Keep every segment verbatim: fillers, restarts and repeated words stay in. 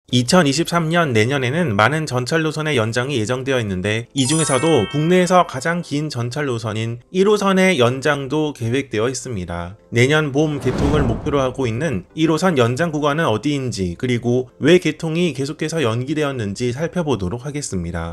이천이십삼 년 내년에는 많은 전철 노선의 연장이 예정되어 있는데 이 중에서도 국내에서 가장 긴 전철 노선인 일 호선의 연장도 계획되어 있습니다. 내년 봄 개통을 목표로 하고 있는 일 호선 연장 구간은 어디인지, 그리고 왜 개통이 계속해서 연기되었는지 살펴보도록 하겠습니다.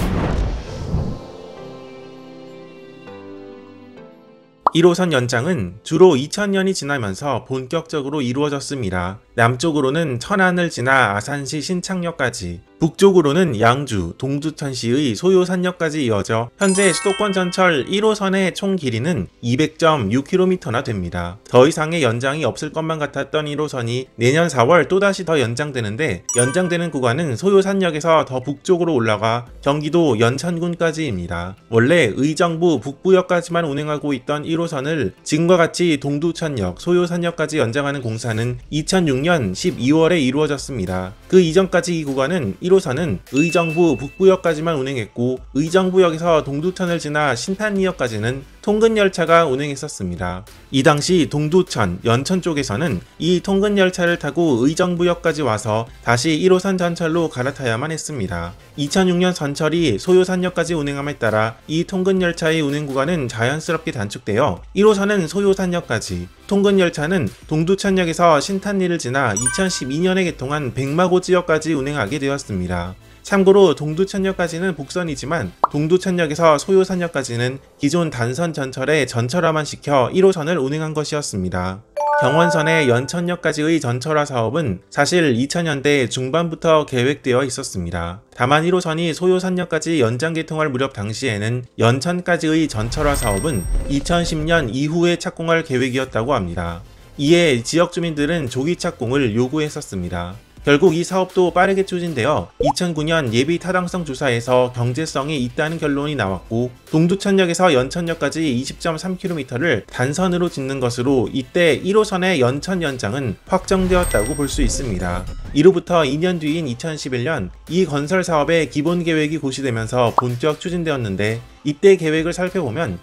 일 호선 연장은 주로 이천 년이 지나면서 본격적으로 이루어졌습니다. 남쪽으로는 천안을 지나 아산시 신창역까지, 북쪽으로는 양주, 동두천시의 소요산역까지 이어져 현재 수도권 전철 일 호선의 총 길이는 이백 점 육 킬로미터나 됩니다. 더 이상의 연장이 없을 것만 같았던 일 호선이 내년 사월 또다시 더 연장되는데, 연장되는 구간은 소요산역에서 더 북쪽으로 올라가 경기도 연천군까지입니다. 원래 의정부 북부역까지만 운행하고 있던 일 호선을 지금과 같이 동두천역, 소요산역까지 연장하는 공사는 이천육 년 십이월에 이루어졌습니다. 그 이전까지 이 구간은 일 호선은 의정부 북부역까지만 운행했고, 의정부역에서 동두천을 지나 신탄리역까지는 통근열차가 운행했었습니다. 이 당시 동두천, 연천 쪽에서는 이 통근열차를 타고 의정부역까지 와서 다시 일 호선 전철로 갈아타야만 했습니다. 이천육 년 전철이 소요산역까지 운행함에 따라 이 통근열차의 운행 구간은 자연스럽게 단축되어 일 호선은 소요산역까지, 통근열차는 동두천역에서 신탄리를 지나 이천십이 년에 개통한 백마고지역까지 운행하게 되었습니다. 참고로 동두천역까지는 북선이지만 동두천역에서 소요산역까지는 기존 단선 전철에 전철화만 시켜 일 호선을 운행한 것이었습니다. 경원선의 연천역까지의 전철화 사업은 사실 이천 년대 중반부터 계획되어 있었습니다. 다만 일 호선이 소요산역까지 연장 개통할 무렵 당시에는 연천까지의 전철화 사업은 이천십 년 이후에 착공할 계획이었다고 합니다. 이에 지역 주민들은 조기 착공을 요구했었습니다. 결국 이 사업도 빠르게 추진되어 이천구 년 예비 타당성 조사에서 경제성이 있다는 결론이 나왔고, 동두천역에서 연천역까지 이십 점 삼 킬로미터를 단선으로 짓는 것으로 이때 일 호선의 연천 연장은 확정되었다고 볼 수 있습니다. 이로부터 이 년 뒤인 이천십일 년 이 건설 사업의 기본 계획이 고시되면서 본격 추진되었는데, 이때 계획을 살펴보면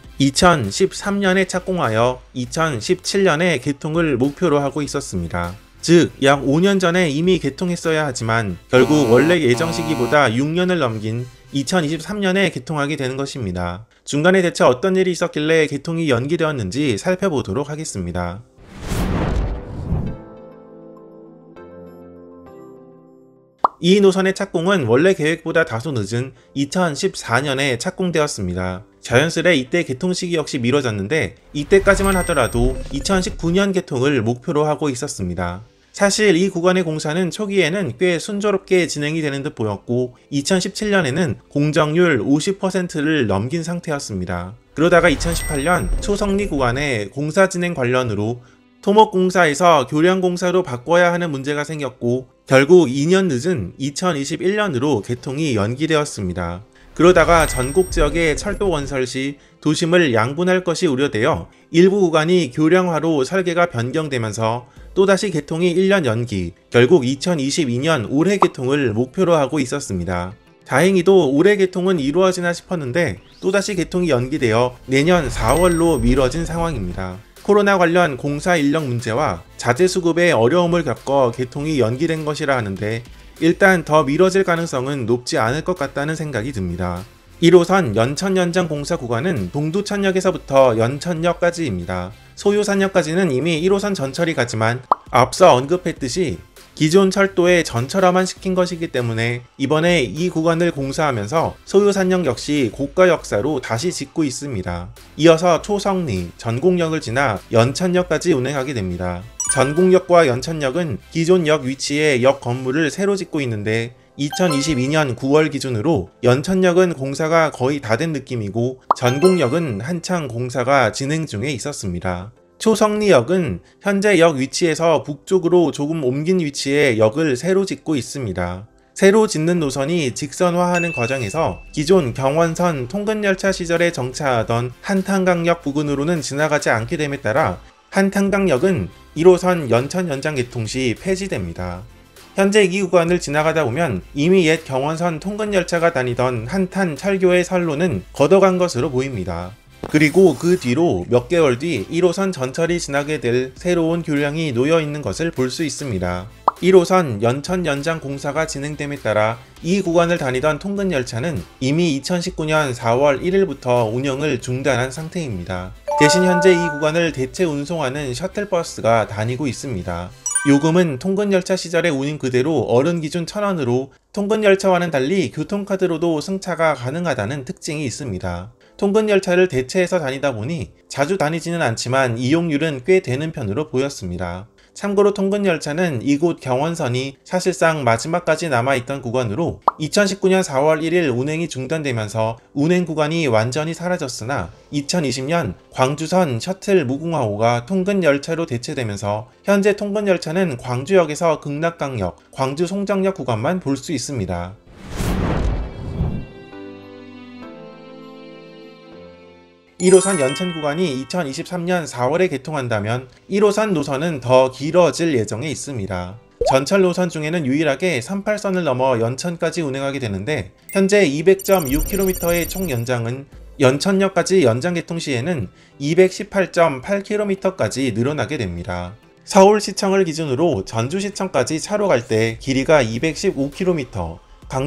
이천십삼 년에 착공하여 이천십칠 년에 개통을 목표로 하고 있었습니다. 즉, 약 오 년 전에 이미 개통했어야 하지만 결국 원래 예정 시기보다 육 년을 넘긴 이천이십삼 년에 개통하게 되는 것입니다. 중간에 대체 어떤 일이 있었길래 개통이 연기되었는지 살펴보도록 하겠습니다. 이 노선의 착공은 원래 계획보다 다소 늦은 이천십사 년에 착공되었습니다. 자연스레 이때 개통 시기 역시 미뤄졌는데, 이때까지만 하더라도 이천십구 년 개통을 목표로 하고 있었습니다. 사실 이 구간의 공사는 초기에는 꽤 순조롭게 진행이 되는 듯 보였고, 이천십칠 년에는 공정률 오십 퍼센트를 넘긴 상태였습니다. 그러다가 이천십팔 년 초성리 구간의 공사 진행 관련으로 토목공사에서 교량공사로 바꿔야 하는 문제가 생겼고, 결국 이 년 늦은 이천이십일 년으로 개통이 연기되었습니다. 그러다가 전국 지역의 철도 건설 시 도심을 양분할 것이 우려되어 일부 구간이 교량화로 설계가 변경되면서 또다시 개통이 일 년 연기, 결국 이천이십이 년 올해 개통을 목표로 하고 있었습니다. 다행히도 올해 개통은 이루어지나 싶었는데 또다시 개통이 연기되어 내년 사월로 미뤄진 상황입니다. 코로나 관련 공사 인력 문제와 자재 수급에 어려움을 겪어 개통이 연기된 것이라 하는데, 일단 더 미뤄질 가능성은 높지 않을 것 같다는 생각이 듭니다. 일 호선 연천 연장 공사 구간은 동두천역에서부터 연천역까지입니다. 소요산역까지는 이미 일 호선 전철이 가지만 앞서 언급했듯이 기존 철도에 전철화만 시킨 것이기 때문에 이번에 이 구간을 공사하면서 소요산역 역시 고가 역사로 다시 짓고 있습니다. 이어서 초성리, 전곡역을 지나 연천역까지 운행하게 됩니다. 전곡역과 연천역은 기존 역 위치에 역 건물을 새로 짓고 있는데, 이천이십이 년 구월 기준으로 연천역은 공사가 거의 다 된 느낌이고, 전곡역은 한창 공사가 진행 중에 있었습니다. 초성리역은 현재 역 위치에서 북쪽으로 조금 옮긴 위치에 역을 새로 짓고 있습니다. 새로 짓는 노선이 직선화하는 과정에서 기존 경원선 통근열차 시절에 정차하던 한탄강역 부근으로는 지나가지 않게 됨에 따라 한탄강역은 일 호선 연천 연장 개통 시 폐지됩니다. 현재 이 구간을 지나가다 보면 이미 옛 경원선 통근열차가 다니던 한탄 철교의 선로는 걷어간 것으로 보입니다. 그리고 그 뒤로 몇 개월 뒤 일 호선 전철이 지나게 될 새로운 교량이 놓여 있는 것을 볼 수 있습니다. 일 호선 연천 연장 공사가 진행됨에 따라 이 구간을 다니던 통근열차는 이미 이천십구 년 사월 일일부터 운영을 중단한 상태입니다. 대신 현재 이 구간을 대체 운송하는 셔틀버스가 다니고 있습니다. 요금은 통근열차 시절의 운임 그대로 어른 기준 천 원으로 통근열차와는 달리 교통카드로도 승차가 가능하다는 특징이 있습니다. 통근열차를 대체해서 다니다 보니 자주 다니지는 않지만 이용률은 꽤 되는 편으로 보였습니다. 참고로 통근열차는 이곳 경원선이 사실상 마지막까지 남아있던 구간으로 이천십구 년 사월 일일 운행이 중단되면서 운행 구간이 완전히 사라졌으나 이천이십 년 광주선 셔틀 무궁화호가 통근열차로 대체되면서 현재 통근열차는 광주역에서 극락강역, 광주 송정역 구간만 볼 수 있습니다. 일 호선 연천 구간이 이천이십삼 년 사월에 개통한다면 일 호선 노선은 더 길어질 예정에 있습니다. 전철 노선 중에는 유일하게 삼십팔 선을 넘어 연천까지 운행하게 되는데 현재 이백 점 육 킬로미터의 총 연장은 연천역까지 연장 개통 시에는 이백십팔 점 팔 킬로미터까지 늘어나게 됩니다. 서울시청을 기준으로 전주시청까지 차로 갈 때 길이가 이백십오 킬로미터,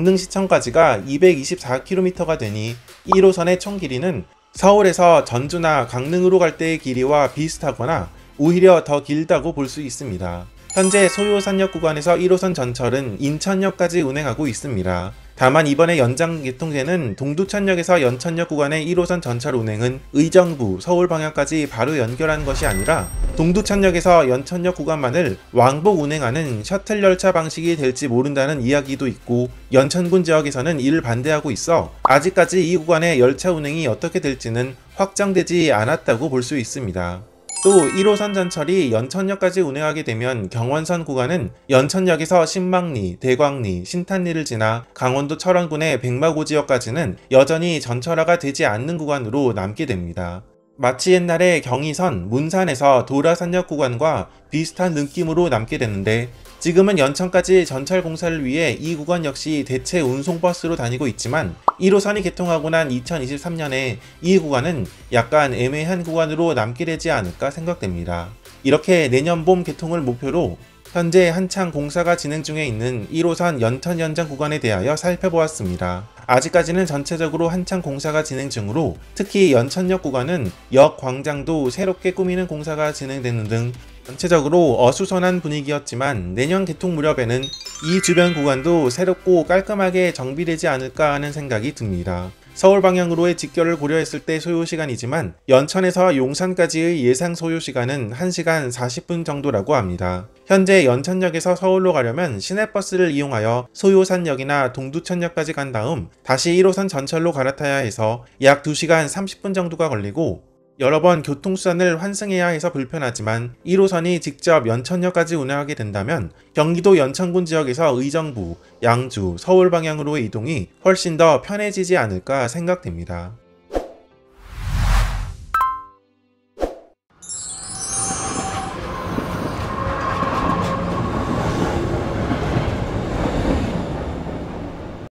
강릉시청까지가 이백이십사 킬로미터가 되니 일 호선의 총 길이는 서울에서 전주나 강릉으로 갈 때의 길이와 비슷하거나 오히려 더 길다고 볼 수 있습니다. 현재 소요산역 구간에서 일 호선 전철은 인천역까지 운행하고 있습니다. 다만 이번에 연장 개통되는 동두천역에서 연천역 구간의 일 호선 전철 운행은 의정부, 서울 방향까지 바로 연결한 것이 아니라 동두천역에서 연천역 구간만을 왕복 운행하는 셔틀 열차 방식이 될지 모른다는 이야기도 있고 연천군 지역에서는 이를 반대하고 있어 아직까지 이 구간의 열차 운행이 어떻게 될지는 확정되지 않았다고 볼 수 있습니다. 또 일 호선 전철이 연천역까지 운행하게 되면 경원선 구간은 연천역에서 신망리, 대광리, 신탄리를 지나 강원도 철원군의 백마고 지역까지는 여전히 전철화가 되지 않는 구간으로 남게 됩니다. 마치 옛날에 경의선, 문산에서 도라산역 구간과 비슷한 느낌으로 남게 되는데 지금은 연천까지 전철 공사를 위해 이 구간 역시 대체 운송버스로 다니고 있지만 일 호선이 개통하고 난 이천이십삼 년에 이 구간은 약간 애매한 구간으로 남게 되지 않을까 생각됩니다. 이렇게 내년 봄 개통을 목표로 현재 한창 공사가 진행 중에 있는 일 호선 연천 연장 구간에 대하여 살펴보았습니다. 아직까지는 전체적으로 한창 공사가 진행 중으로 특히 연천역 구간은 역 광장도 새롭게 꾸미는 공사가 진행되는 등 전체적으로 어수선한 분위기였지만 내년 개통 무렵에는 이 주변 구간도 새롭고 깔끔하게 정비되지 않을까 하는 생각이 듭니다. 서울 방향으로의 직결을 고려했을 때 소요시간이지만 연천에서 용산까지의 예상 소요시간은 한 시간 사십 분 정도라고 합니다. 현재 연천역에서 서울로 가려면 시내버스를 이용하여 소요산역이나 동두천역까지 간 다음 다시 일 호선 전철로 갈아타야 해서 약 두 시간 삼십 분 정도가 걸리고 여러 번 교통수단을 환승해야 해서 불편하지만 일 호선이 직접 연천역까지 운행하게 된다면 경기도 연천군 지역에서 의정부, 양주, 서울 방향으로의 이동이 훨씬 더 편해지지 않을까 생각됩니다.